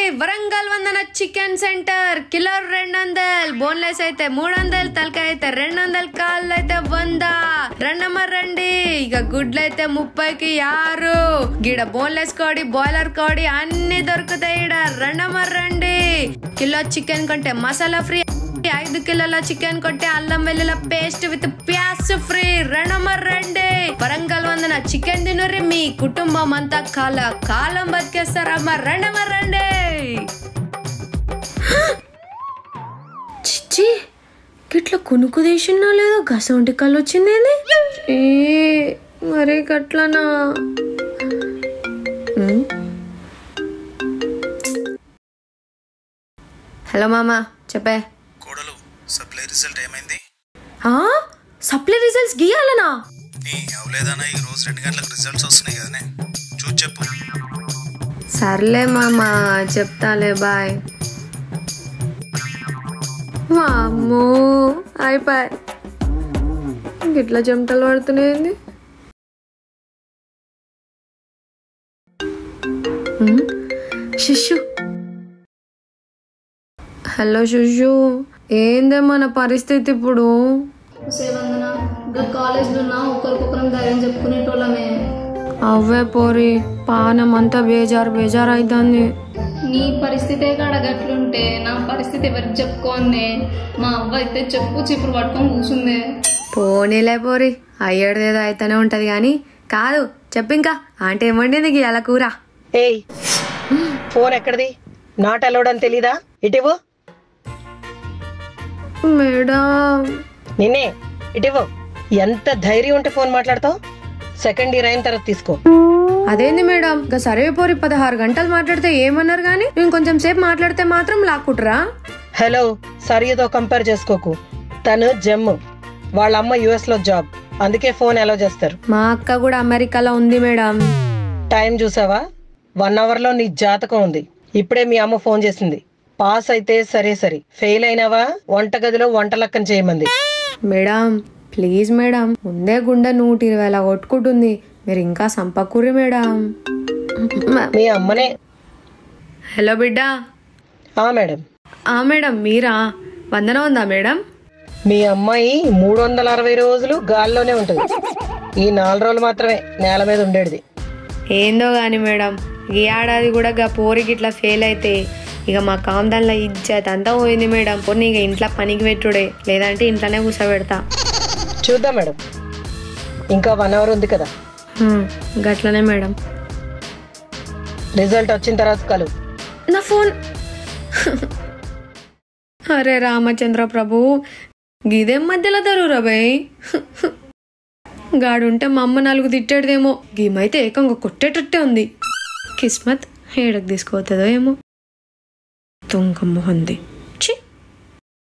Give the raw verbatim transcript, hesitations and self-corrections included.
Warangal Vandana chicken centre kilo రెండు వందలు, boneless అయితే మూడు వందలు, తలకాయ అయితే రెండు వందలు, కాళ్ళు అయితే వంద. రెండమ్మ రండి. ఇక గుడ్లు అయితే ముప్పైకి ఆరు. గిడ బోన్లెస్ కోడి, బాయిలర్ కోడి అన్ని దొరుకుతాయి. ఇడ రెండమ్మ రండి. కిలో చికెన్ కొంటే మసాలా ఫ్రీ, ఐదు కిలోల చికెన్ కొట్టే అల్లం వెల్లుల్లి పేస్ట్ విత్ ప్యాస్ ఫ్రీ. రెండమ్మ రండి. వరంగల్ వందన చికెన్ తినుర్రి, మీ కుటుంబం అంతా కాల కాలం బతికేస్తారమ్మ. రెండమ్మ రండి. చిచ్చి గిట్ల కొనుక్కు తీసినా లేదో గసంటి కళ్ళు వచ్చింది. ఏ మరీ గట్లనా? హలో మామా చెప్పే. కోడలు సప్లై రిజల్ట్ ఏమైంది? సప్లై రిజల్ట్స్ గీయాలనా? నీ అవలేదన్నా ఈ రోజు రెండు గంటలకు రిజల్ట్స్ వస్తున్నాయి కదనే, చూసి చెప్పు. సర్లే మామా చెప్తాలే, బాయ్. వామ్మో అయిపోయి గిట్లా చెమటలు పడుతున్నాయండి. శిశు హలో శిశు, ఏందే మన పరిస్థితి ఇప్పుడు? కాలేజ్లో ఒకరికొకరం ధైర్యం చెప్పుకునేటోళ్ళమే. అవే పోరి పానం అంతా బేజారు బేజారు అవుతుంది. నీ పరిస్థితే కాడ గట్లుంటే నా పరిస్థితి ఎవరికి చెప్పుకోండి. మా అవ్వ అయితే చెప్పు చిప్పుడు పట్టుకొని కూర్చుందే. పోనీలే పోరి, అయ్యేదేదో అయితేనే ఉంటది గాని. కాదు చెప్పింకా ఆంటీ ఏమండింది గీయాల కూర? ఏయ్ ఫోన్ ఎక్కడిది? నాట్ అలౌడ్ అని తెలీదా? ఇటివు మేడం. నిన్నే ఇటివు. ఎంత ధైర్యం ఉంటే ఫోన్ మాట్లాడతావు? సెకండ్ ఇయర్ అయిన తర్వాత తీసుకో. అదేంది మేడం, ఇంకా సర్వే పోరి పదహారు గంటలు మాట్లాడితే ఏమన్నారు గానీ నేను కొంచెం సేపు మాట్లాడితే మాత్రం లాక్కుంటరా? హలో, సరితో కంపేర్ చేసుకోకు. తను జమ్ము, వాళ్ళ అమ్మ యుఎస్ లో జాబ్, అందుకే ఫోన్ అలౌ చేస్తారు. మా అక్క కూడా అమెరికాలో ఉంది మేడం. టైం చూసావా? వన్ అవర్ లో నీ జాతకం ఉంది. ఇప్పుడే మీ అమ్మ ఫోన్ చేసింది. పాస్ అయితే సరే సరే, ఫెయిల్ అయినావా వంటగదిలో వంట లక్కన చేయమంది. మేడం ప్లీజ్ మేడం, ముందే గుండె నూట ఇరవైలా కొట్టుకుంటుంది, మీరు ఇంకా సంపకూరి మేడం. మీ అమ్మనే. హలో బిడ్డా. ఆ మేడం. ఆ మేడం మీరా? వందన ఉందా మేడం? మీ అమ్మాయి మూడు వందల అరవై రోజులు గాల్లోనే ఉంటుంది. ఈ నాలుగు రోజులు మాత్రమే నేల మీద ఉండేది. ఏందో గాని మేడం, ఈ ఏడాది కూడా గా పోరికి ఇట్లా ఫెయిల్ అయితే ఇక మా కామదాన్లో ఇజ్జత్ అంతా పోయింది మేడం. పోనీ ఇక ఇంట్లో పనికి పెట్టుడే, లేదంటే ఇంట్లోనే కూర్చోబెడతా. చూద్దాం మేడం, ఇంకా వన్ అవర్ ఉంది కదా. గట్లనే మేడం. రిజల్ట్ వచ్చిన తర్వాత కలు. నా ఫోన్. అరే రామచంద్ర ప్రభు, గిదేం మధ్యలో దరురా బాయ్. గాడుంటే మా అమ్మ నాలుగు తిట్టేదేమో, గీమైతే ఏకంగా కొట్టేటట్టే ఉంది. కిస్మత్ ఏడకు తీసుకోతుందో ఏమో. తుంగమ్మ ఉంది.